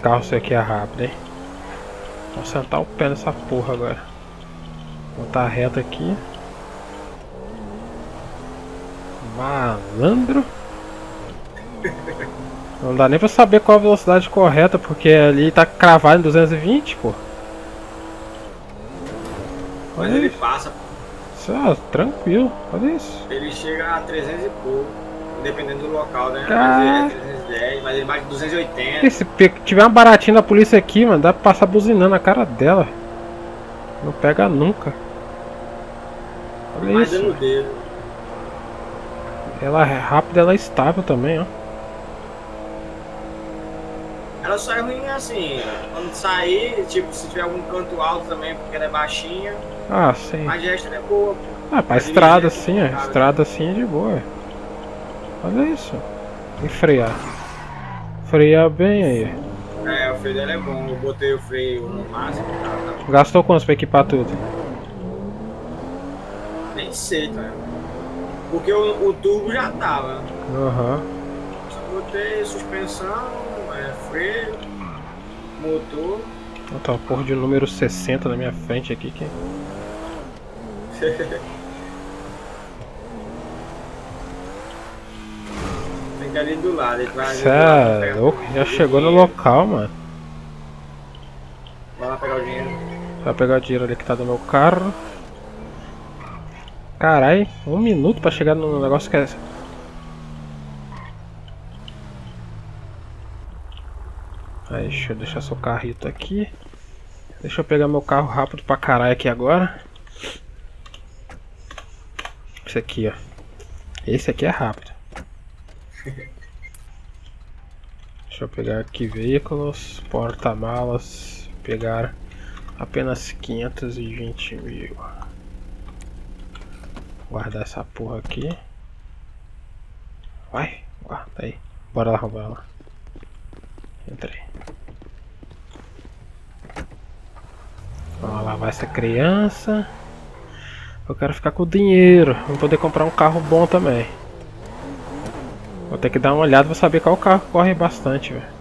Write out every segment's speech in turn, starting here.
carro seu aqui é rápido, hein? Vou sentar o pé nessa porra agora. Vou botar reto aqui. Malandro. Não dá nem pra saber qual a velocidade correta, porque ali tá cravado em 220, pô. Mas ele passa, pô. Só, tranquilo, olha isso. Ele chega a 300 e pouco, dependendo do local, né? Cara. Mas ele é 310, mas ele bate 280. Se tiver uma baratinha da polícia aqui, mano, dá pra passar buzinando na cara dela. Não pega nunca. Olha Mais isso. dando dedo. Ela é rápida, ela é estável também, ó. Ela só é ruim assim, quando sair, tipo, se tiver algum canto alto também, porque ela é baixinha. Ah, sim. Mas de resto ela é boa, pô. Ah, pra estrada assim, ó. Estrada assim é de boa. Olha isso. E frear. Frear bem aí. É, o freio dela é bom. Eu botei o freio no máximo. Tá? Gastou quanto pra equipar tudo? Nem sei, tá? Porque o turbo já tava. Aham. Só botei suspensão, freio, motor. Tá, porra de número 60 na minha frente aqui. Que... Tem que ir ali do lado. Cê é louco? Já chegou no local, mano. Vai lá pegar o dinheiro. Vai pegar o dinheiro ali que tá do meu carro. Carai, 1 minuto pra chegar no negócio que é... Aí, deixa eu deixar seu carrito aqui. Deixa eu pegar meu carro rápido pra caralho aqui agora. Esse aqui, ó. Esse aqui é rápido. Deixa eu pegar aqui veículos, porta-malas. Pegar apenas 520 mil. Guardar essa porra aqui. Vai, guarda aí. Bora lá, bora lá. Entrei. Vamos lavar essa criança. Eu quero ficar com o dinheiro. Vou poder comprar um carro bom também. Vou ter que dar uma olhada pra saber qual carro corre bastante, velho.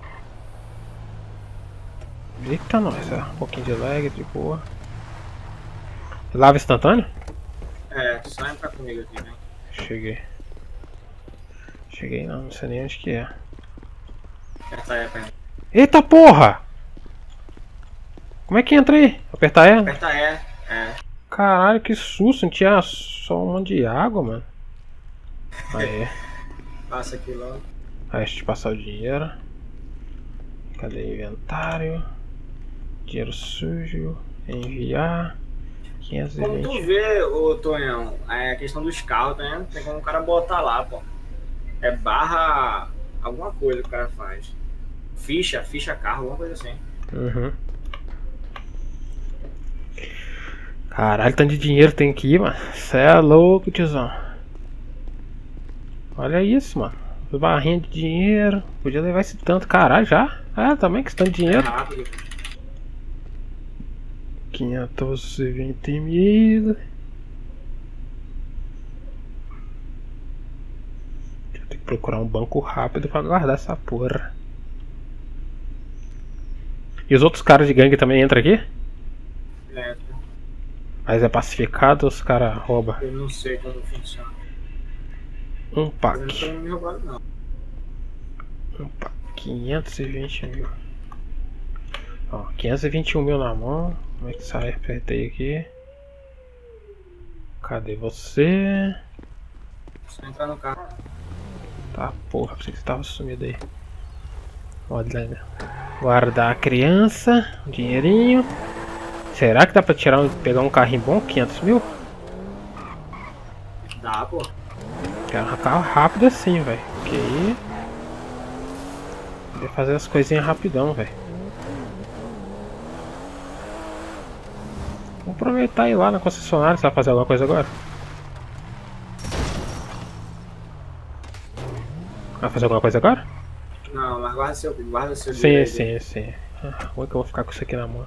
Eita, nós, ó. Um pouquinho de lag, de boa. Lava instantâneo? É, só entrar comigo aqui, né? Cheguei. Cheguei não sei nem onde que é. Aperta aí, aperta. Eita porra! Como é que entra aí? Apertar E? Aperta E, é. Caralho, que susto, não tinha só um monte de água, mano. Aí. Passa aqui logo. Aí, deixa eu te passar o dinheiro. Cadê o inventário? Dinheiro sujo. Enviar. Como tu 520. vê, ô Tonhão, a questão dos carros, né? Tem como o cara botar lá, pô. É barra alguma coisa que o cara faz. Ficha carro, alguma coisa assim. Uhum. Caralho, tanto de dinheiro tem aqui, mano. Cê é louco, tiozão. Olha isso, mano. Barrinha de dinheiro. Podia levar esse tanto. Caralho, já? Ah, também questão de É dinheiro. rápido. 520 mil. Tem que procurar um banco rápido pra guardar essa porra. E os outros caras de gangue também entram aqui? É, Mas é pacificado ou os caras roubam? eu não sei como funciona. Um Eu não pack. tô me roubando, não. Um pack. 520 mil. Ó, 521 mil na mão. Como é que sai? Apertei aqui. Cadê você? Só entrar no carro. Tá, porra, pensei que você tava sumido aí. Olha, né? Guardar a criança, um dinheirinho. Será que dá pra tirar pegar um carrinho bom? 500 mil? Dá, pô. Quero um carro rápido assim, velho. Porque aí... Poder fazer as coisinhas rapidão, velho. Vou aproveitar e ir lá na concessionária. Você vai fazer alguma coisa agora? Vai fazer alguma coisa agora? Não, mas guarda seu Sim, dinheiro aí. sim, sim. Como é que eu vou ficar com isso aqui na mão?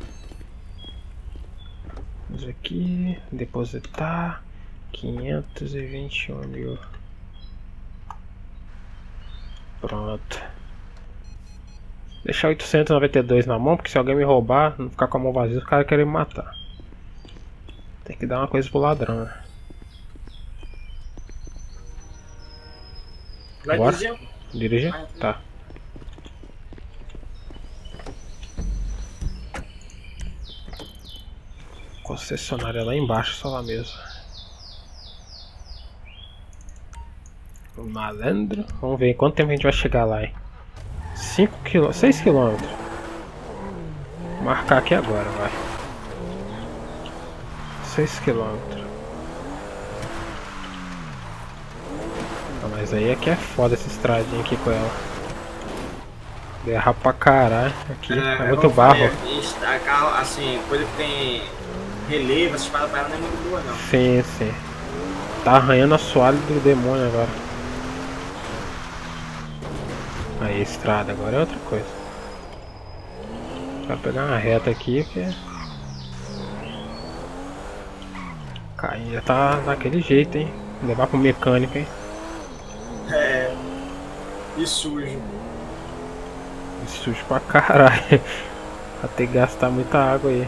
Vamos aqui, depositar 521 mil. Pronto. Deixar 892 na mão, porque se alguém me roubar, não ficar com a mão vazia, os caras querem me matar. Tem que dar uma coisa pro ladrão, né? Vai Bora? dirigir? Dirigir? Tá. Concessionária lá embaixo, só lá mesmo. Malandro. Vamos ver em quanto tempo a gente vai chegar lá, hein? 6 km. Vou marcar aqui agora, vai. 6 km. Ah, mas aí aqui é foda essa estradinha aqui com ela. Derrapa pra caralho. Aqui é muito barro. Está carro, assim, coisa que tem relevo, essas paradas pra ela não é muito boa não. Sim, sim. Tá arranhando a soalho do demônio agora. Aí, estrada, agora é outra coisa. Vai pegar uma reta aqui, porque... Caindo já tá daquele jeito, hein. Levar pro mecânico, hein. É. E sujo. E sujo pra caralho. Vai ter que gastar muita água aí.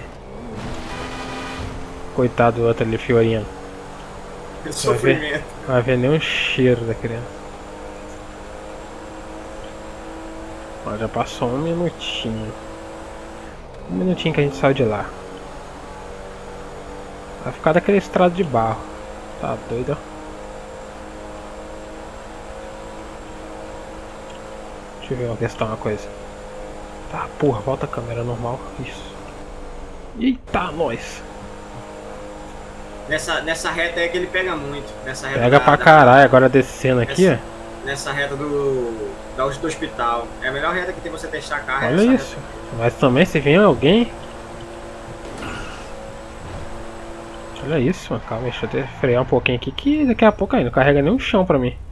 Coitado do outro ali, Fiorino. Sofrimento. Vai ver nem um cheiro da criança. Ó, já passou um minutinho. Um minutinho que a gente saiu de lá. Vai ficar daquele estrado de barro. Tá doido, ó. Deixa eu ver uma questão, uma coisa. Tá, porra, volta a câmera normal. Isso. Eita, nós. Nessa reta é que ele pega muito. Nessa reta Pega pra caralho, agora descendo aqui, ó. Nessa reta do hospital. É a melhor reta que tem você testar carro. Olha isso. Reta. Mas também se vier alguém. Olha isso, mano. Calma, deixa eu até frear um pouquinho aqui. Que daqui a pouco aí não carrega nem um chão pra mim.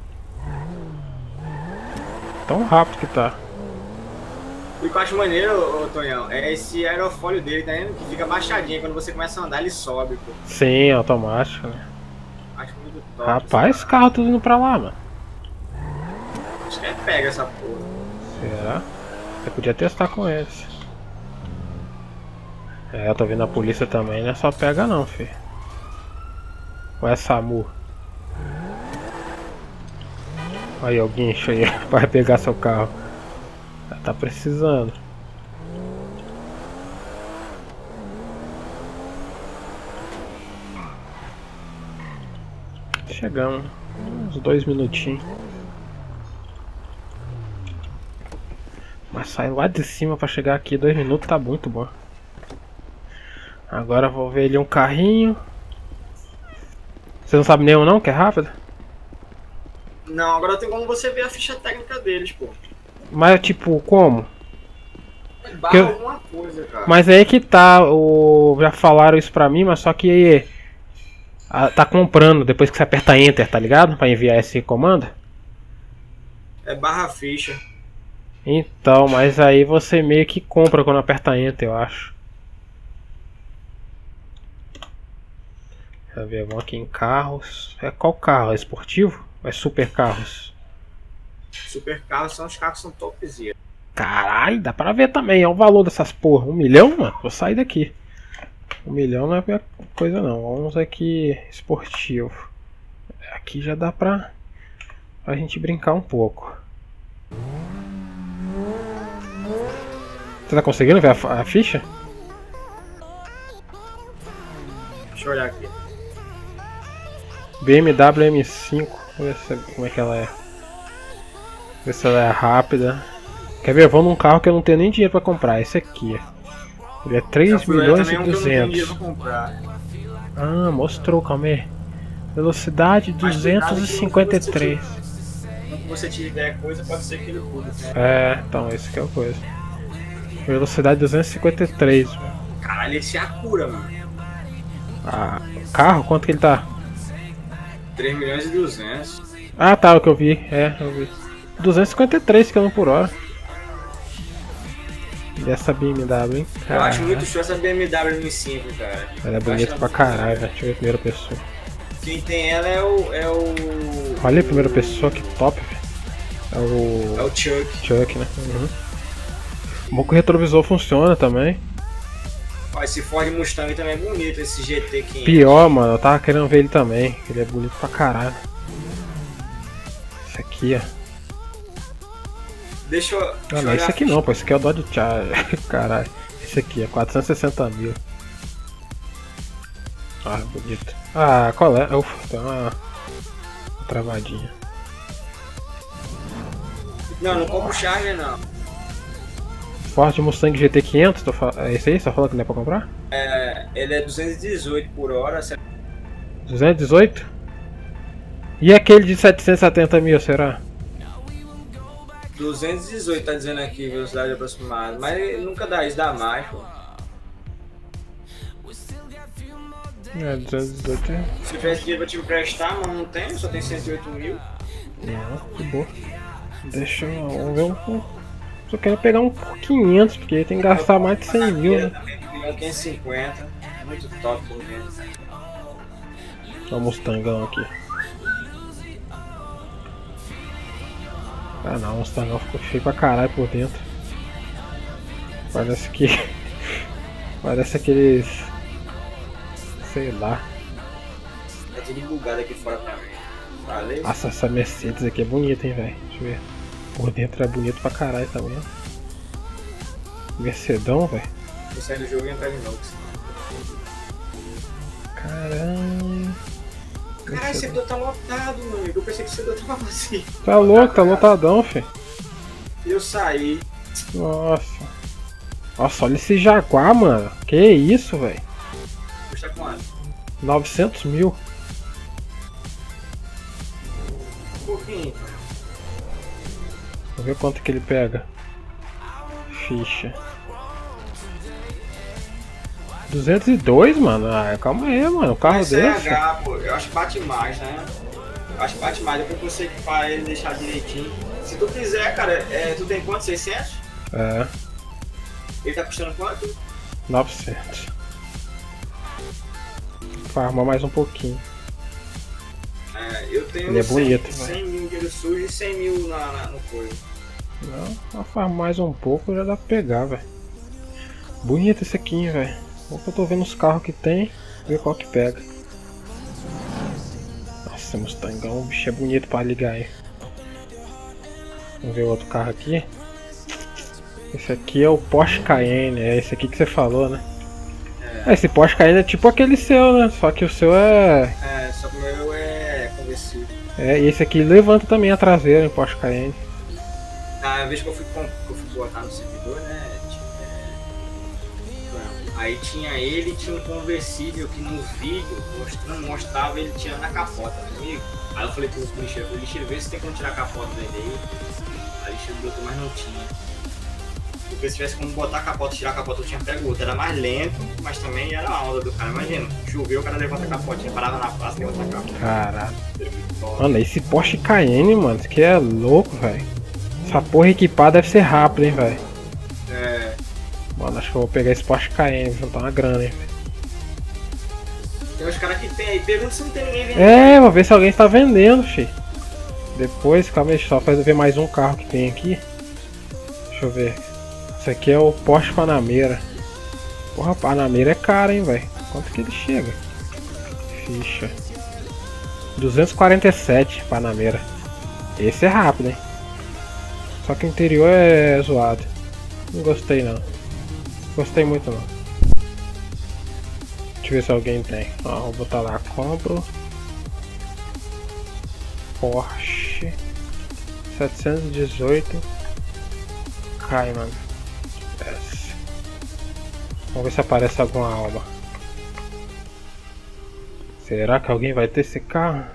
Tão rápido que tá. O que eu acho maneiro, ô, Tonhão, é esse aerofólio dele, tá vendo? Que fica baixadinho. Quando você começa a andar, ele sobe, pô. Sim, automático, né? Acho muito top. Rapaz, esse carro tudo indo pra lá, mano. Acho que é pega essa porra. Será? Eu podia testar com eles. É, eu tô vendo a polícia também, não é só pega não, filho. Ou é SAMU? Aí, o guincho aí, vai pegar seu carro. Tá precisando. Chegamos. Uns 2 minutinhos. Mas sair lá de cima pra chegar aqui 2 minutos tá muito bom. Agora eu vou ver ali um carrinho. Você não sabe nenhum não, que é rápido? Não, agora tem como você ver a ficha técnica deles, pô. Mas tipo, como? Barra alguma coisa, cara. Mas aí que tá, já falaram isso pra mim, mas só que tá comprando depois que você aperta Enter, tá ligado? Pra enviar esse comando. É barra ficha. Então, mas aí você meio que compra quando aperta Enter, eu acho. Deixa eu ver, vamos aqui em carros. Qual carro? É esportivo? Ou é super carros? Super carros são os carros que são topzera. Caralho, dá pra ver também. Olha o valor dessas porra. 1 milhão, mano? Vou sair daqui. 1 milhão não é coisa não. Vamos aqui, esportivo. Aqui já dá pra gente brincar um pouco. Você tá conseguindo ver a ficha? Deixa eu olhar aqui. BMW M5. Vamos ver como é que ela é. Ver se ela é rápida. Quer ver? Eu vou num carro que eu não tenho nem dinheiro pra comprar. Esse aqui. Ele é 3 milhões e 200. Ah, mostrou, calma aí. Velocidade 253. Quando você tiver coisa, pode ser que ele muda. É, então, esse que é o coisa. Velocidade 253. Caralho, esse é a cura, mano. Ah, carro? Quanto que ele tá? 3 milhões e 200. Ah, tá, o que eu vi. É, eu vi. 253 km por hora. E essa BMW, hein? Eu acho muito show essa BMW M5, cara. Ela é bonita pra caralho, velho. Deixa eu ver a primeira pessoa. Quem tem ela é o... Olha a primeira pessoa, que top, velho. É o Chuck. Chuck, né? Uhum. Bom que o retrovisor funciona também. Ó, esse Ford Mustang também é bonito, esse GT 500. Pior, mano, eu tava querendo ver ele também. Ele é bonito pra caralho. Esse aqui, ó. Deixa eu. Ah, não, esse aqui não, pô. Esse aqui é o Dodge Charger. Caralho. Esse aqui é 460 mil. Ah, bonito. Ah, qual é? Ufa, tem uma travadinha. Não, não compro o Charger não. Ford Mustang GT 500, é esse aí? Você tá falando que não é pra comprar? É, ele é 218 por hora. 218? E aquele de 770 mil, será? 218 tá dizendo aqui, velocidade aproximada. Mas ele nunca dá isso, dá mais, pô. É, 218 é. Se tivesse dinheiro pra te emprestar, mas não tem, só tem 108 mil. Não, que boa. Deixa eu. Vamos ver um. Só quero pegar um por 500, porque tem que gastar mais de 100 mil, né? 550, muito top por dentro. Olha o Mustangão aqui. Ah não, o Mustangão ficou feio pra caralho por dentro. Parece que. Parece aqueles. Sei lá. Tá tudo bugado aqui fora pra mim. Valeu? Nossa, essa Mercedes aqui é bonita, hein, velho. Deixa eu ver. Por dentro é bonito pra caralho também. Mercedão, velho. Vou sair do jogo e entrar de novo. Caralho. Caralho, esse servidor tá lotado, meu amigo. Eu pensei que o servidor tava vazio. Tá louco, tá lotadão, filho. E eu saí. Nossa. Nossa, olha esse Jaguar, mano. Que isso, velho. Custa quanto? 900 mil. Um pouquinho, cara. Vamos ver quanto que ele pega. Ficha. 202, mano. Ah, calma aí, mano. O carro desse. CH, pô. Eu acho que bate mais, né? Eu acho que bate mais. Depois que você equipar ele e deixar direitinho. Se tu quiser, cara, tu tem quanto? 600? É. Ele tá custando quanto? 900. Farmar mais um pouquinho. Eu tenho ele é bonito, 100 mil dinheiro sujo e 100 mil no coisa. Não, farmar mais um pouco já dá pra pegar, velho. Bonito esse aqui, velho. Eu tô vendo os carros que tem, ver qual que pega. Nossa, Mustangão, o bicho é bonito pra ligar aí. Vamos ver o outro carro aqui. Esse aqui é o Porsche Cayenne, é esse aqui que você falou, né? Esse Porsche Cayenne é tipo aquele seu, né? Só que o seu é... só que o meu é conversível. E esse aqui levanta também a traseira em Porsche Cayenne. A vez que eu fui botar no servidor, né? Aí tinha ele e tinha um conversível que no vídeo mostrava ele tirando a capota, amigo. Aí eu falei pro lixeiro, vê se tem como tirar a capota dele aí. Aí o lixeiro botou, mas não tinha. Porque se tivesse como botar a capota, tirar a capota, eu tinha pego outro. Era mais lento, mas também era a onda do cara. Imagina, choveu, o cara levanta a capotinha, parava na praça e levanta a capota. Caralho. Mano, esse Porsche Cayenne, mano, isso aqui é louco, velho. Essa porra equipada deve ser rápida, hein, velho. Mano, acho que eu vou pegar esse Porsche Cayenne, juntar uma grana, hein. Tem uns caras que tem aí, pergunta se não tem ninguém vendendo. Vou ver se alguém está vendendo, fi. Depois, calma aí, só fazer ver mais um carro que tem aqui. Deixa eu ver. Esse aqui é o Porsche Panamera. Porra, Panamera é caro, hein, velho. Quanto que ele chega? Ficha. 247 Panamera. Esse é rápido, hein. Só que o interior é zoado. Não gostei não. Gostei muito não. Deixa eu ver se alguém tem. Ó, vou botar lá, compro Porsche 718 Cayman. Vamos ver se aparece alguma alma. Será que alguém vai ter esse carro?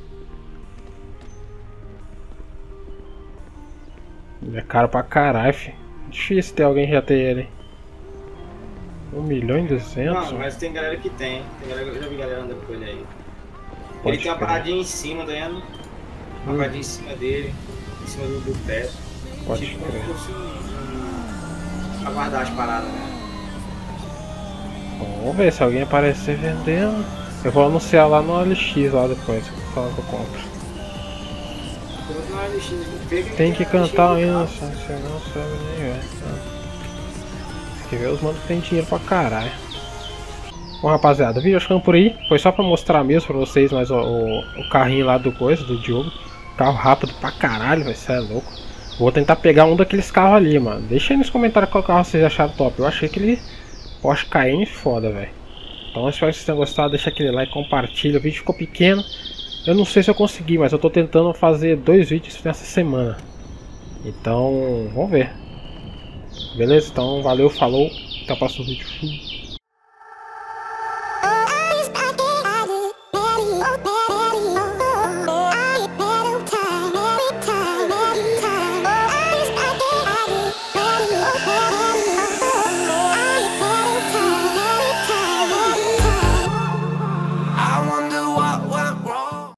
Ele é caro pra caralho, fi. Difícil ter alguém que já ter ele. 1.200.000? Não, mas tem galera que tem. Eu já vi galera andando com ele aí. Pode ele tem uma paradinha em cima, tá vendo? Uma paradinha em cima dele, em cima do teto. Pode tipo, crer. como se fosse pra guardar as paradas, né? Vamos ver se alguém aparecer vendendo. Eu vou anunciar lá no OLX lá depois, falar que eu compro. Tem que cantar ainda, você não sabe nem ver. Quer ver os manos que tem dinheiro pra caralho. Bom, rapaziada, o vídeo ficando por aí. Foi só pra mostrar mesmo pra vocês, mas o carrinho lá do coisa, do Diogo. Carro rápido pra caralho, vai ser louco. Vou tentar pegar um daqueles carros ali, mano. Deixa aí nos comentários qual carro vocês acharam top. Eu achei aquele Porsche Cayenne foda, velho. Então espero que vocês tenham gostado. Deixa aquele like, compartilha. O vídeo ficou pequeno. Eu não sei se eu consegui, mas eu tô tentando fazer 2 vídeos nessa semana. Então, vamos ver. Beleza? Então, valeu, falou. Até o próximo vídeo.